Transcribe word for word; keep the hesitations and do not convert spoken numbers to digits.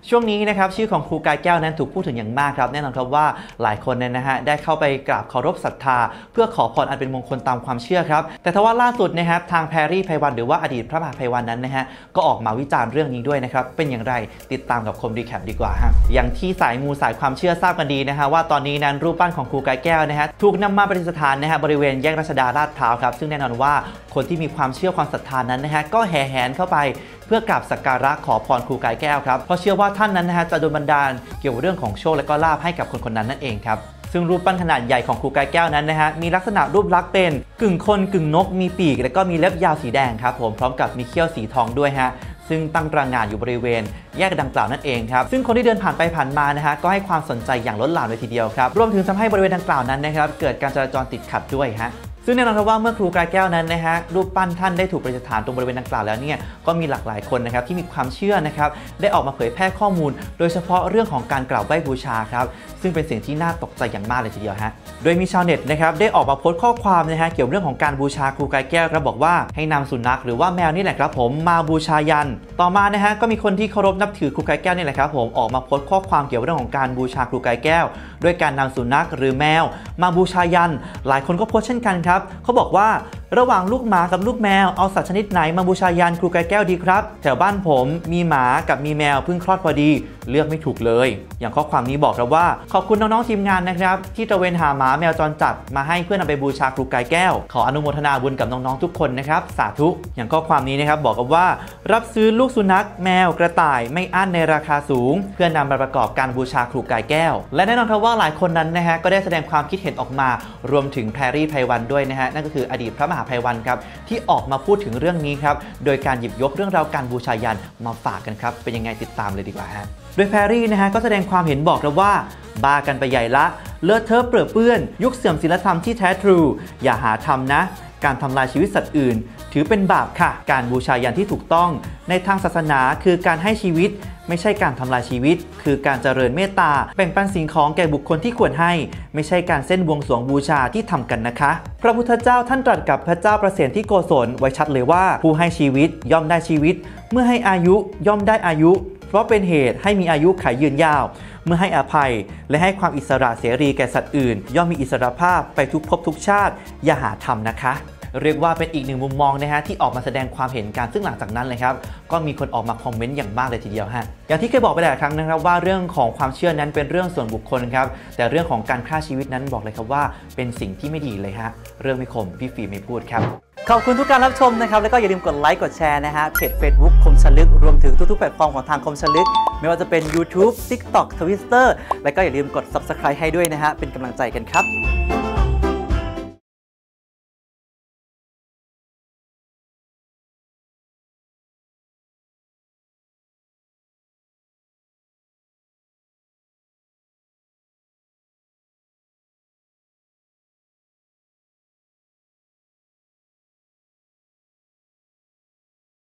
ช่วงนี้นะครับชื่อของครูกายแก้วนั้นถูกพูดถึงอย่างมากครับแน่นอนครับว่าหลายคนเนี่ยนะฮะได้เข้าไปกราบเคารพศรัทธาเพื่อขอพรอันเป็นมงคลตามความเชื่อครับแต่ทว่าล่าสุดนะครับทางแพรรี่ไพวันหรือว่าอดีตพระมหาไพวันนั้นนะฮะก็ออกมาวิจารณ์เรื่องนี้ด้วยนะครับเป็นอย่างไรติดตามกับคมรีแคปดีกว่าฮะอย่างที่สายมูสายความเชื่อทราบกันดีนะฮะว่าตอนนี้นั้นรูปปั้นของครูกายแก้วนะฮะถูกนำมาประดิษฐานนะฮะบริเวณแยกรัชดาลาดพร้าวครับซึ่งแน่นอนว่าคนที่มีความเชื่อความศรัทธานั้นนะฮะก็แห่แหนเข้าไปเพื่อกราบสักการะขอพรครูกายแก้วครับเพราะเชื่อว่าท่านนั้นนะฮะจะโดนบันดาลเกี่ยวกับเรื่องของโชคและก็ลาภให้กับคนคนนั้นนั่นเองครับซึ่งรูปปั้นขนาดใหญ่ของครูกายแก้วนั้นนะฮะมีลักษณะรูปลักษณ์เป็นกึ่งคนกึ่งนกมีปีกและก็มีเล็บยาวสีแดงครับผมพร้อมกับมีเขี้ยวสีทองด้วยฮะซึ่งตั้งตระหง่านอยู่บริเวณแยกดังกล่าวนั่นเองครับซึ่งคนที่เดินผ่านไปผ่านมานะฮะก็ให้ความสนใจอย่างล้นหลามเลยทีเดียวครับรวมถึงทำให้บริเวณดังกล่าวนั้นนะครับเกิดการจราจรติดขัดด้วยฮะซึ่งแน่นอนครับว่าเมื่อครูกายแก้วนั้นนะฮะรูปปั้นท่านได้ถูกประดิษฐานตรงบริเวณดังกล่าวแล้วเนี่ยก็มีหลากหลายคนนะครับที่มีความเชื่อนะครับได้ออกมาเผยแพร่ข้อมูลโดยเฉพาะเรื่องของการกราบไหว้บูชาครับซึ่งเป็นสิ่งที่น่าตกใจอย่างมากเลยทีเดียวฮะโดยมีชาวเน็ตนะครับได้ออกมาโพสต์ข้อความนะฮะเกี่ยวเรื่องของการบูชาครูกายแก้วครับบอกว่าให้นำสุนัขหรือว่าแมวนี่แหละครับผมมาบูชายันต่อมานะฮะก็มีคนที่เคารพนับถือครูกายแก้วนี่แหละครับผมออกมาโพสต์ข้อความเกี่ยวเรื่องของการบูชาครูกายแก้วด้วยการนำสุนัขหรือแมวมาบูชายันหลายคนก็โพสต์เช่นกันครับเขาบอกว่าระหว่างลูกหมากับลูกแมวเอาสัตว์ชนิดไหนมาบูชายันครูกายแก้วดีครับแถวบ้านผมมีหมากับมีแมวเพิ่งคลอดพอดีเลือกไม่ถูกเลยอย่างข้อความนี้บอกครับว่าขอบคุณน้องๆทีมงานนะครับที่ตระเวนหาหมาแมวจรจัดมาให้เพื่อนำไปบูชาครูกายแก้วขออนุโมทนาบุญกับน้องๆทุกคนนะครับสาธุอย่างข้อความนี้นะครับบอกกับว่ารับซื้อลูกสุนัขแมวกระต่ายไม่อั้นในราคาสูงเพื่อนำมาประกอบการบูชาครูกายแก้วและแน่นอนครับว่าหลายคนนั้นนะฮะก็ได้แสดงความคิดเห็นออกมารวมถึงแพรรี่ไพวันด้วยนะฮะนั่นก็คืออดีตพระมหาไพวันครับที่ออกมาพูดถึงเรื่องนี้ครับโดยการหยิบยกเรื่องราวการบูชายันมาฝากกันครับเป็นยังไงติดตามเลยดีกว่าฮะโดยแพรรี่นะฮะก็แสดงความเห็นบอกแล้วว่าบ้ากันไปใหญ่ละเลอะเทอะเปรอะเปื้อนยุคเสื่อมศีลธรรมที่แท้ทรูอย่าหาทำนะการทำลายชีวิตสัตว์อื่นถือเป็นบาปค่ะการบูชายันที่ถูกต้องในทางศาสนาคือการให้ชีวิตไม่ใช่การทำลายชีวิตคือการเจริญเมตตาแบ่งปันสิ่งของแก่บุคคลที่ควรให้ไม่ใช่การเส้นบวงสรวงบูชาที่ทำกันนะคะพระพุทธเจ้าท่านตรัสกับพระเจ้าประเสนที่โกศลไว้ชัดเลยว่าผู้ให้ชีวิตย่อมได้ชีวิตเมื่อให้อายุย่อมได้อายุเพราะเป็นเหตุให้มีอายุขัยยืนยาวเมื่อให้อภัยและให้ความอิสระเสรีแก่สัตว์อื่นย่อมมีอิสรภาพไปทุกภพทุกชาติอย่าหาทำนะคะเรียกว่าเป็นอีกหนึ่งมุมมองนะฮะที่ออกมาแสดงความเห็นกันซึ่งหลังจากนั้นเลยครับก็มีคนออกมาคอมเมนต์อย่างมากเลยทีเดียวฮะอย่างที่เคยบอกไปหลายครั้งนะครับว่าเรื่องของความเชื่อนั้นเป็นเรื่องส่วนบุคคลครับแต่เรื่องของการฆ่าชีวิตนั้นบอกเลยครับว่าเป็นสิ่งที่ไม่ดีเลยฮะเรื่องไม่คมพี่ฟีไม่พูดครับขอบคุณทุกการรับชมนะครับแล้วก็อย่าลืมกดไลค์กดแชร์นะฮะเพจ Facebook คมชลึกรวมถึงทุกๆแพลตฟอร์มของทางคมชลึกไม่ว่าจะเป็น YouTube TikTok Twitter แล้วก็อย่าลืมกด ซับสไครบ์ ให้ด้วยนะฮะเป็นกำลังใจกันครับ